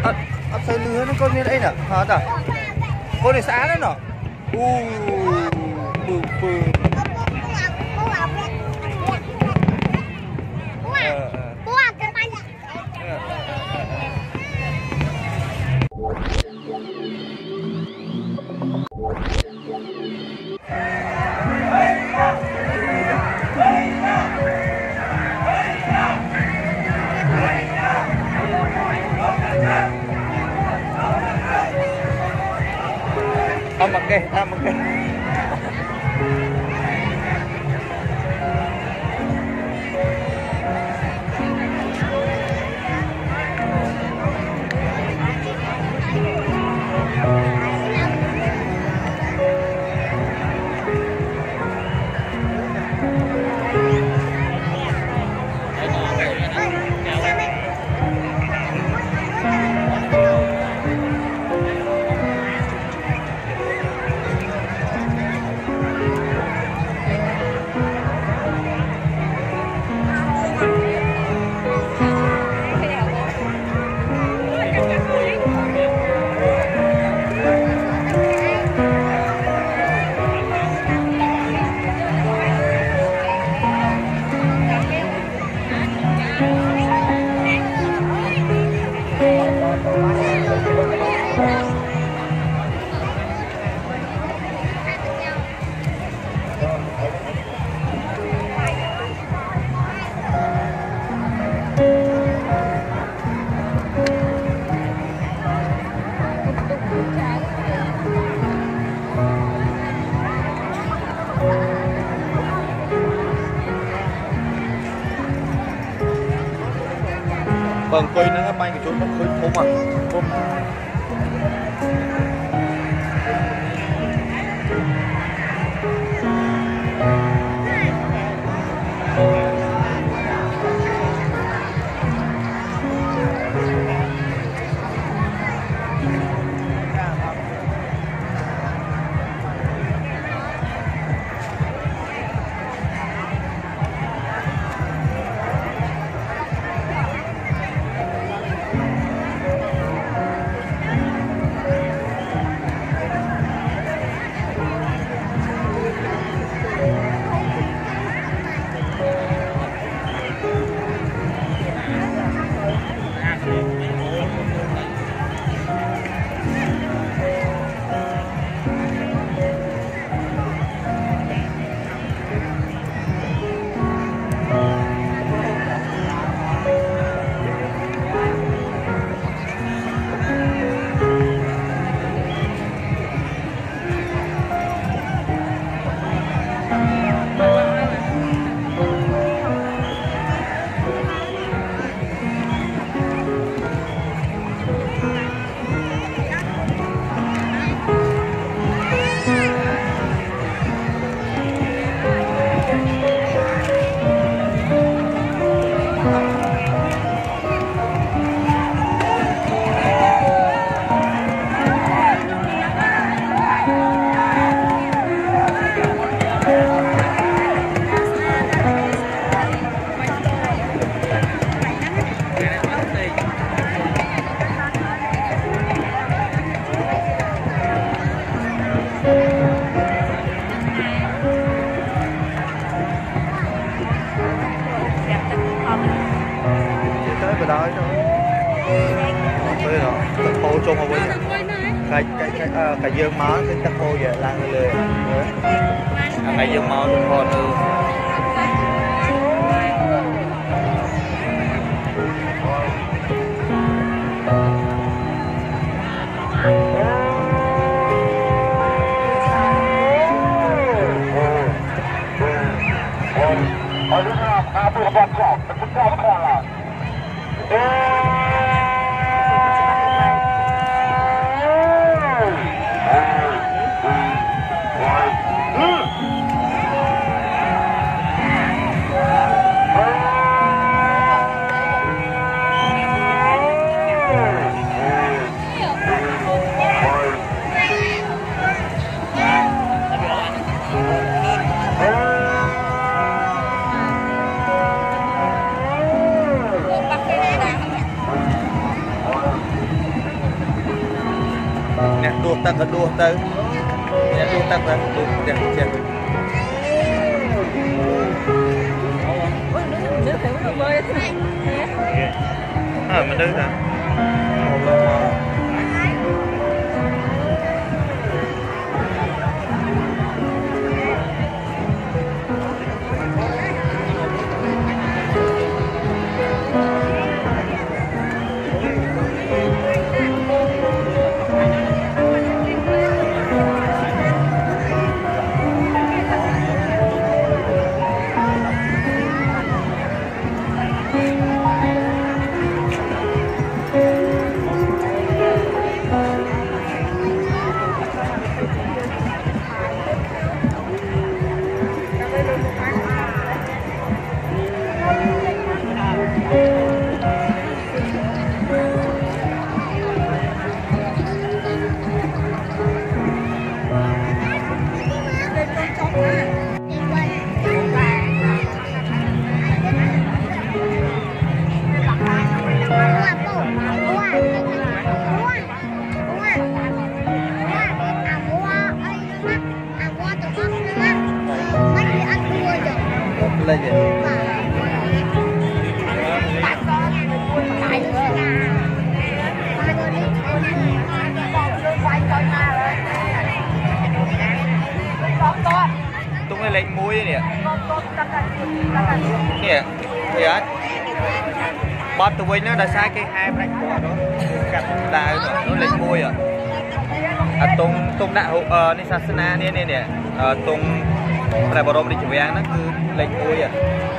ấp xây lứa nó con như đấy nè hả ta con này xã đấy nè bự bự mặc kệ vâng quay nó bay cái chỗ nó khơi thốn mà không chung ở bên cái dương máu cái tắc khô vậy là người lười cái dương máu tắc khô nữa đua tật là đua tới đua tật là đua đẹp chưa mình đứng hả lên vậy tung cái lệnh muối nè nè thì á bọt tụi mình nó đã sai cái hai bạch bọt đó cắt đài rồi nó lệnh muối à tung đạo đi sát na nè tung tại bảo đảm đi chụp ảnh nó cứ lệnh muối à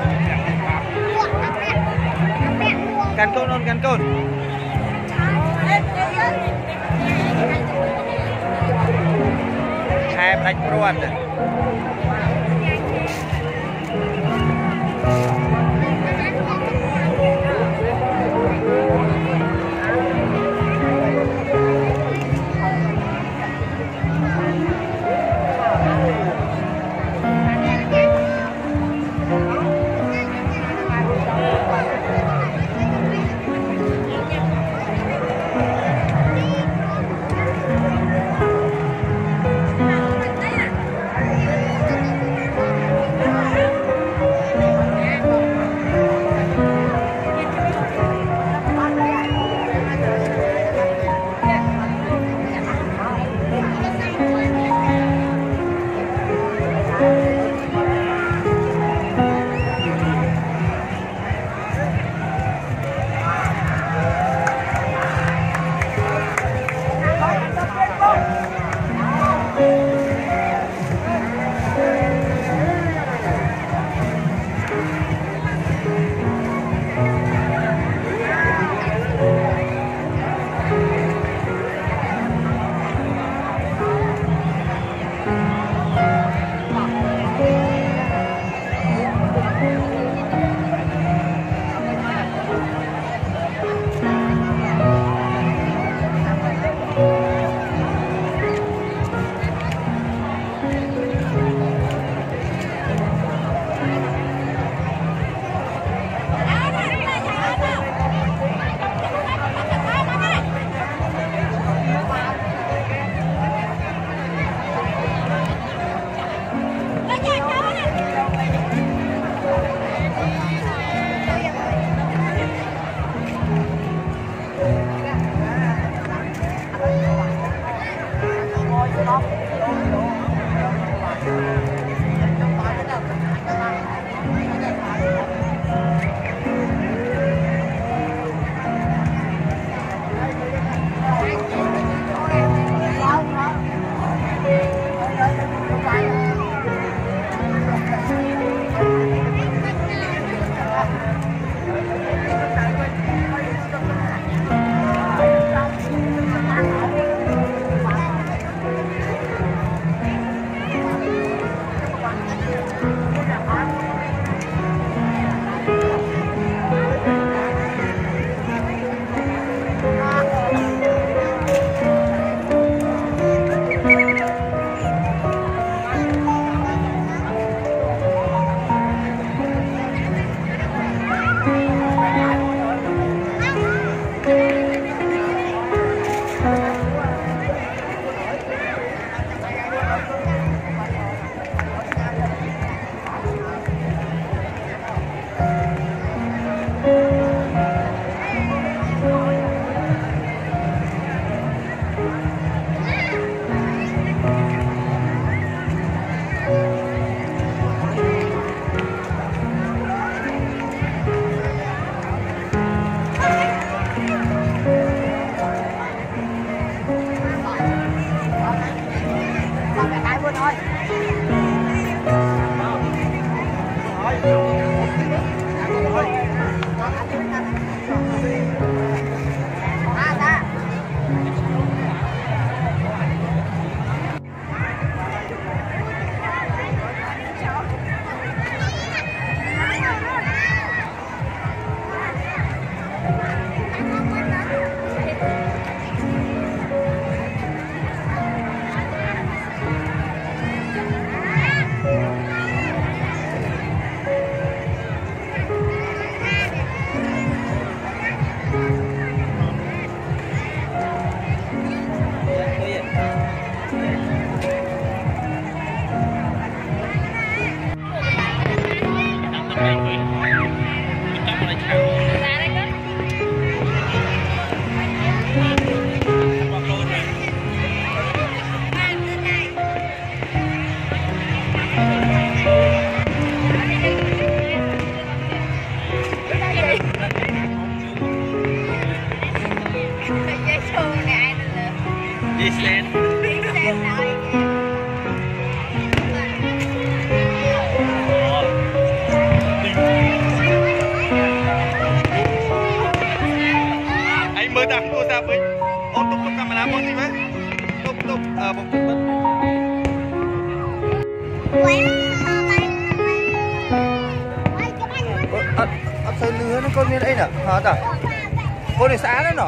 can côn hai bạch bọt sen. Anh mới đặt cô ra với ôm tục camera một tí với tục một tục xây lứa nó con như đây nè hả ta con này xã đấy nè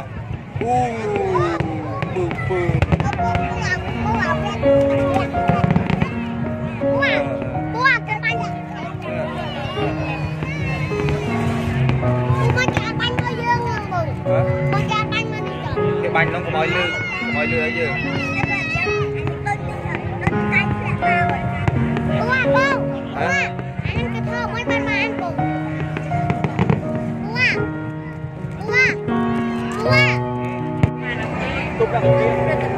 bự bự cái bánh nó có mọi lừa chứ Tục là